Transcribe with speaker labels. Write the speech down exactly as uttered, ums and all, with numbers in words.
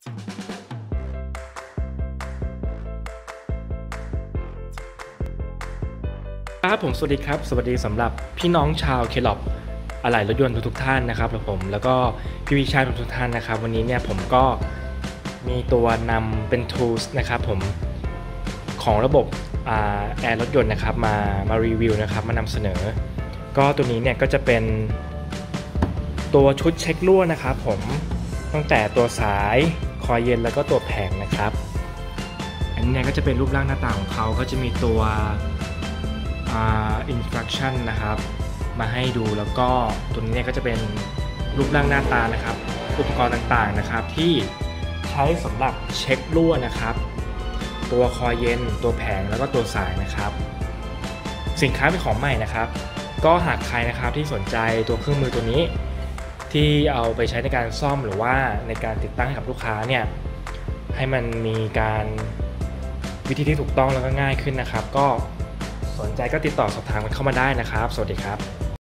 Speaker 1: ครับผมสวัสดีครับสวัสดีสำหรับพี่น้องชาวเคล็อบอะไหล่รถยนต์ทุกๆท่านนะครับผมแล้วก็พี่วิชาทุกๆท่านนะครับวันนี้เนี่ยผมก็มีตัวนำเป็น tools นะครับผมของระบบแอร์รถยนต์นะครับมามารีวิวนะครับมานำเสนอก็ตัวนี้เนี่ยก็จะเป็นตัวชุดเช็ครั่วนะครับผมตั้งแต่ตัวสายคอยเย็นแล้วก็ตัวแผงนะครับอันนี้เนี่ยก็จะเป็นรูปร่างหน้าตาของเขาก็จะมีตัวinstruction นะครับมาให้ดูแล้วก็ตัวนี้เนี่ยก็จะเป็นรูปร่างหน้าตานะครับอุปกรณ์ต่างๆนะครับที่ใช้สำหรับเช็ครั่วนะครับตัวคอยเย็นตัวแผงแล้วก็ตัวสายนะครับสินค้าเป็นของใหม่นะครับก็หากใครนะครับที่สนใจตัวเครื่องมือตัวนี้ที่เอาไปใช้ในการซ่อมหรือว่าในการติดตั้งให้กับลูกค้าเนี่ยให้มันมีการวิธีที่ถูกต้องแล้วก็ง่ายขึ้นนะครับก็สนใจก็ติดต่อสอบถามกันเข้ามาได้นะครับสวัสดีครับ